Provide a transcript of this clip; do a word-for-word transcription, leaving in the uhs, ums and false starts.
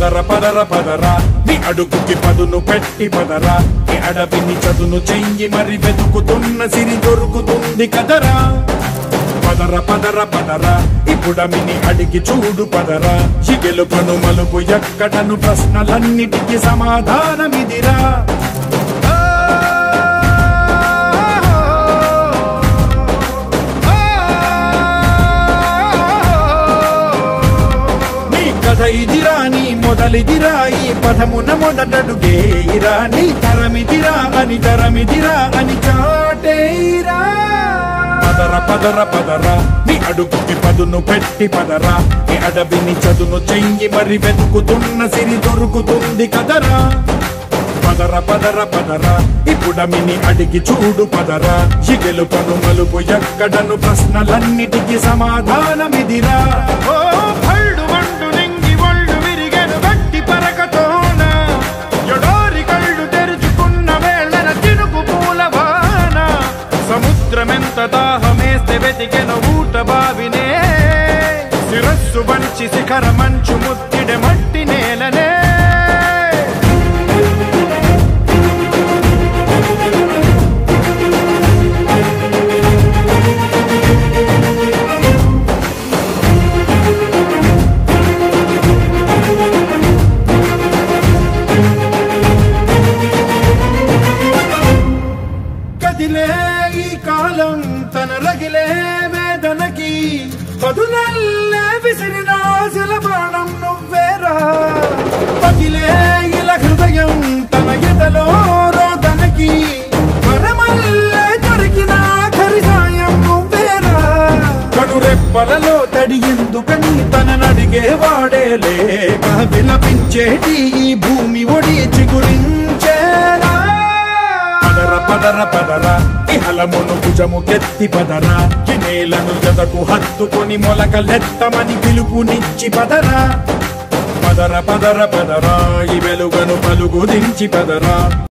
పదర పదర పదరా నీ అడుగుకి పదును పెట్టి పదరా ఈ అడవిని చదును చెయ్యి మరి వెతుకుతున్న సిరి దొరుకుతుంది కదరా పదర పదర పదరా ఇప్పుడమిని అడిగి చూడు పదరా ఈ గెలుపను మలుపు ఎక్కడను ప్రశ్నలన్నిటికీ సమాధానమిదిరా ఇదిరా నీ మొదలిదిరా ఈ పదమున మొదటడుగేయిరా నీ తరమిదిరా అని తరమిదిరా అని చాటేయిరా పదర పదర పదరా నీ అడుగుకి పదును పెట్టి పదరా ఈ అడవిని చదును చెయ్యి మరి వెతుకుతున్న సిరి దొరుకుతుంది కదరా పదర పదర పదరా ఇప్పుడమిని అడిగి చూడు పదరా ఈ గెలుపను మలుపు ఎక్కడను ప్రశ్నలన్నిటికీ సమాధానమిదిరా ఓ భళ్ళు వండు నింగి ఒళ్ళు విరిగెను గట్టి పరకతోన ఎడోరి కళ్ళు తెరుచుకున్న వేళన తినుకు పూలవాన సముద్రమెంత దాహమేస్తే వెతికెను ఊట బావినే శిరస్సు వంచి శిఖర మంచు ముత్తిడె మట్టి నేలనే ఈ కాలం తన రగిలే వేదనకి పదునల్లే విసిరినాశల బాణం నువ్వేరా పగిలే ఇలా హృదయం తన ఎదలో రోదనకి పరమల్లే దొరికిన ఖరి సాయం నువ్వేరా కడురెప్పలలో తడి ఎందుకని తననడిగే వాడే లేక విలపించేటి ఈ భూమి ఒడి చిగురించేరా పదర పదరా ఇహలమును భుజము కెత్తి పదరా ఈ నేలను జతకు హత్తుకొని మొలకలెత్తమని పిలుపునిచ్చి పదరా పదర పదర పదరా ఈ వెలుగను పలుగు దించి పదరా